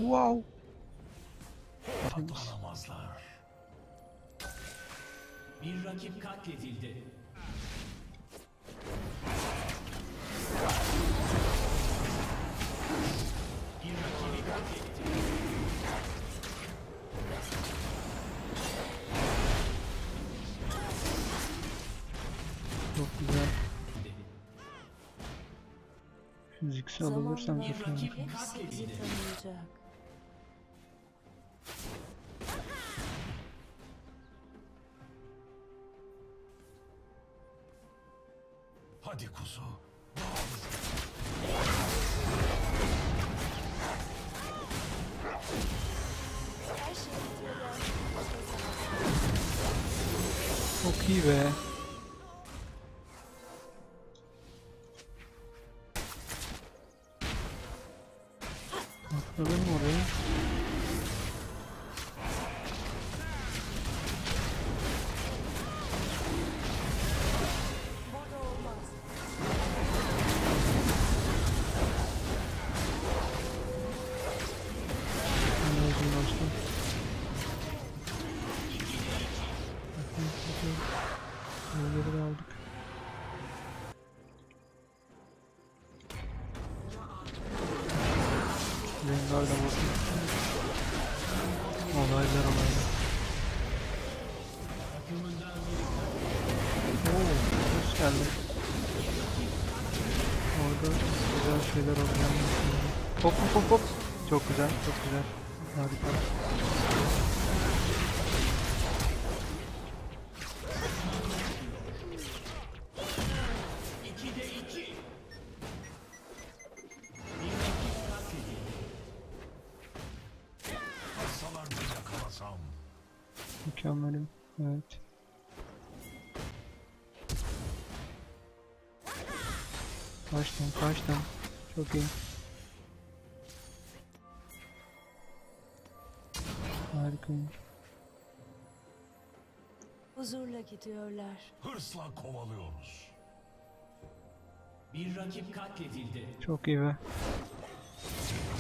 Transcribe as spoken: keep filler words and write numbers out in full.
Wow. Katlanamazlar. Bir rakip katledildi. Bir rakibi katledildi. Çok güzel. Fiziksel alınırsan Bir kurtarmak. rakip Hepsi bizi katledildi. tanıyacak. Hadi kuzu. Her şeyi bitirirler. Çok iyi be. Atladın mı oraya? Burada olmaz. Anladım dostum. Onları da aldık. Rengar da bakın. Olaylar olaylar. Oo, hoş geldin. Orada güzel şeyler olacağını düşünüyorum. Hop hop hop hop. Çok güzel, çok güzel. Harika. ikide iki. Bir rakip katledildi. Hastalar bir yakalasam. Mükemmelim. Evet. Kaçtım, kaçtım. Çok iyi. Harikayım. Huzurla gidiyorlar. Hırsla kovalıyoruz. Bir rakip katledildi. Çok iyi be.